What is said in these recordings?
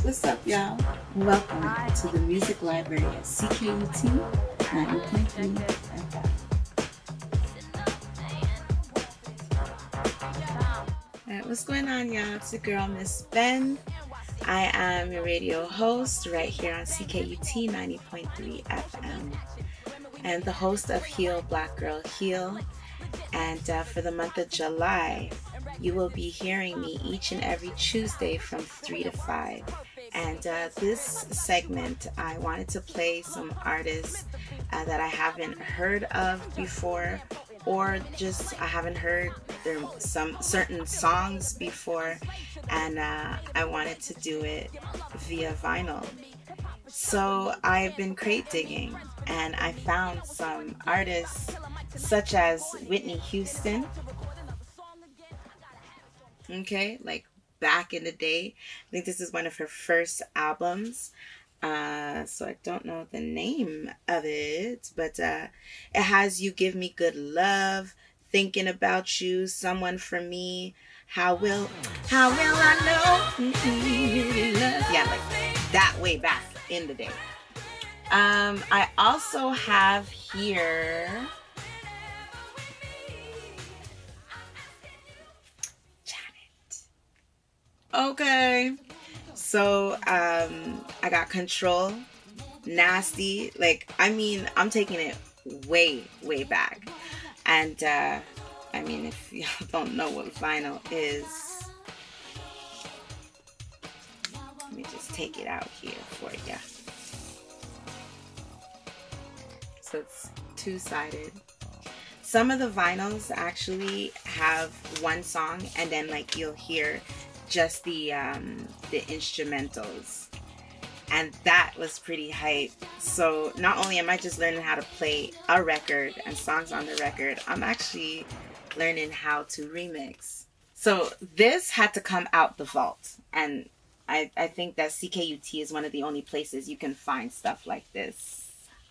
What's up, y'all? Welcome to the Music Library at CKUT 90.3 FM. Alright, what's going on, y'all? It's your girl, Miss Benn. I am your radio host right here on CKUT 90.3 FM. And the host of Heal Black Girl Heal. And for the month of July, you will be hearing me each and every Tuesday from 3 to 5. And this segment, I wanted to play some artists that I haven't heard of before, or just I haven't heard some certain songs before, and I wanted to do it via vinyl. So I've been crate digging, and I found some artists such as Whitney Houston. Okay, like back in the day. I think this is one of her first albums. So I don't know the name of it, but it has You Give Me Good Love, Thinking About You, Someone For Me, How Will I Know You Really Love. Yeah, like that way back in the day. I also have here okay, so I got Control, Nasty. Like, I mean, I'm taking it way back. And I mean, if y'all don't know what vinyl is, let me just take it out here for you. So it's two-sided. Some of the vinyls actually have one song, and then like you'll hear just the instrumentals, and that was pretty hype. So not only am I just learning how to play a record and songs on the record, I'm actually learning how to remix. So this had to come out the vault, and I think that CKUT is one of the only places you can find stuff like this.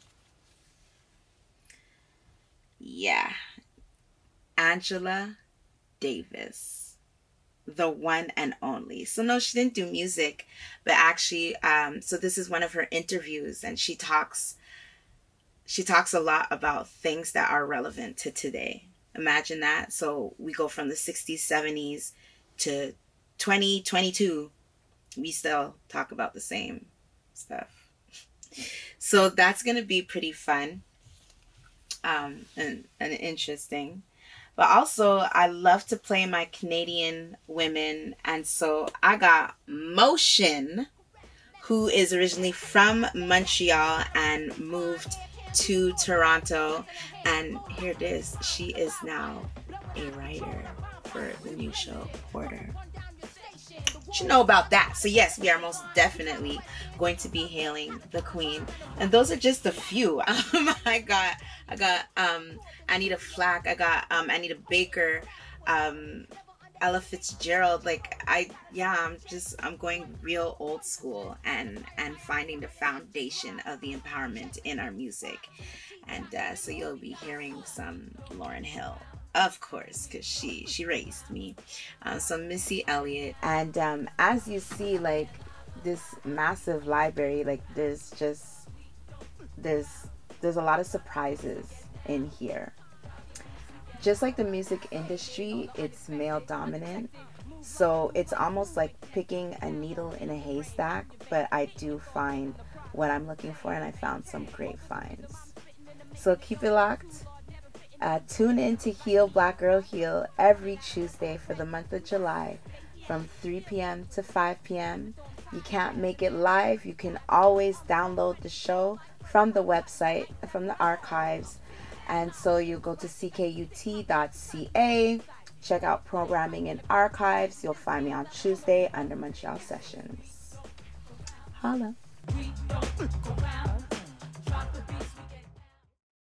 Yeah, Angela Davis, the one and only. So no, she didn't do music, but actually, so this is one of her interviews, and she talks a lot about things that are relevant to today. Imagine that. So we go from the 60s, 70s to 2022. We still talk about the same stuff. So that's going to be pretty fun and interesting. But also, I love to play my Canadian women. And so I got Motion, who is originally from Montreal and moved to Toronto. And here it is. She is now a writer for the new show, Porter. What you know about that? So yes, we are most definitely going to be hailing the queen. And those are just a few. I got Anita Flack, I got Anita Baker, Ella Fitzgerald. Like I'm going real old school and finding the foundation of the empowerment in our music. And so you'll be hearing some Lauryn Hill, of course, because she raised me. Some Missy Elliott. And as you see, like this massive library, like there's a lot of surprises in here. Just like the music industry, it's male dominant, so it's almost like picking a needle in a haystack, but I do find what I'm looking for, and I found some great finds. So keep it locked. Tune in to Heal Black Girl Heal every Tuesday for the month of July from 3 p.m. to 5 p.m. You can't make it live. You can always download the show from the website, from the archives. And so you go to ckut.ca, check out programming and archives. You'll find me on Tuesday under Montreal Sessions. Holla.